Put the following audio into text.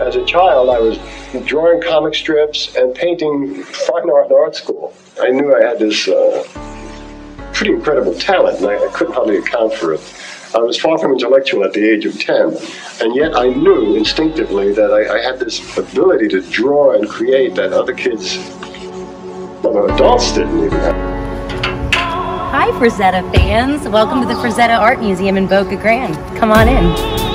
As a child, I was drawing comic strips and painting fine art in art school. I knew I had this pretty incredible talent, and I couldn't hardly account for it. I was far from intellectual at the age of 10, and yet I knew instinctively that I had this ability to draw and create that other kids, well, adults didn't even have. Hi, Frazetta fans. Welcome to the Frazetta Art Museum in Boca Grande. Come on in.